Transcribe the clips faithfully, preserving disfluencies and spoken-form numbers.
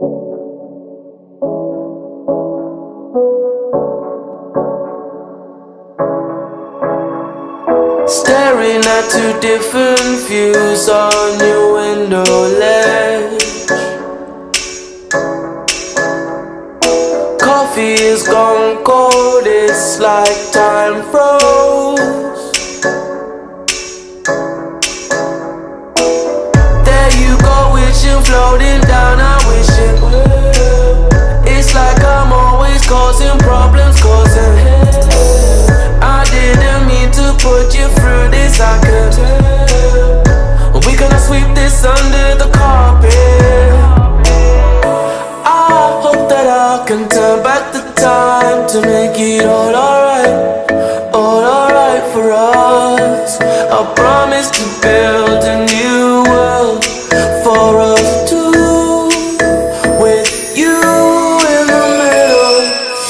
Staring at two different views on your window ledge. Coffee is gone cold, it's like time froze. There you go, wishing, floating down, I wish it will. It's like I'm always causing problems, causing hell. I didn't mean to put you through this, I could tell. We gonna sweep this under the carpet. I hope that I can turn back the time to make it all alright, all alright for us. I promise to build a new world for us two, with you in the middle.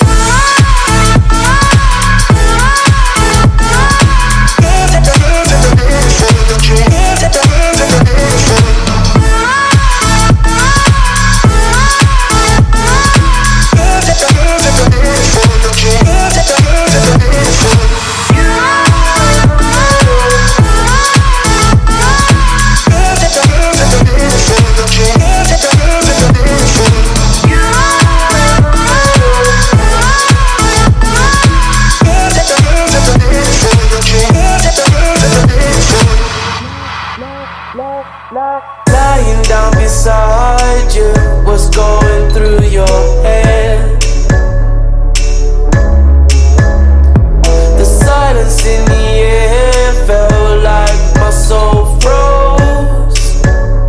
Lying down beside you, what's going through your head? The silence in the air felt like my soul froze.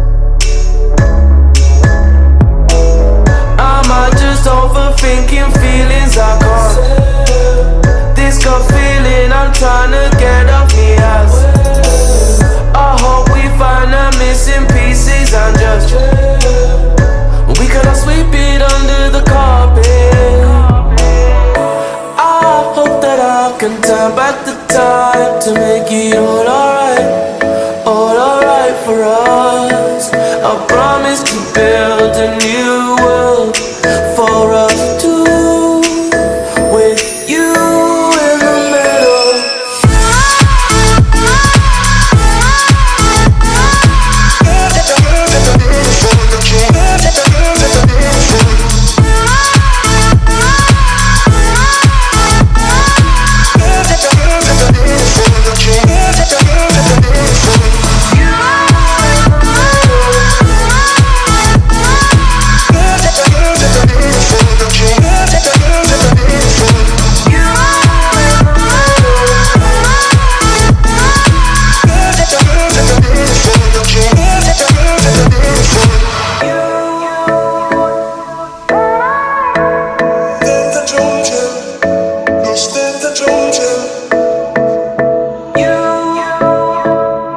Am I just overthinking feelings I can't? This gut feeling I'm trying to get off me ass. I hope we find the missing pieces and just we cannot sweep it under the carpet. I hope that I can turn back the time to make it all alright, all alright for us. I promise to build a new world for us two, with you in the middle.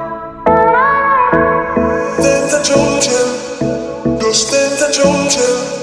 Dentro, dentro,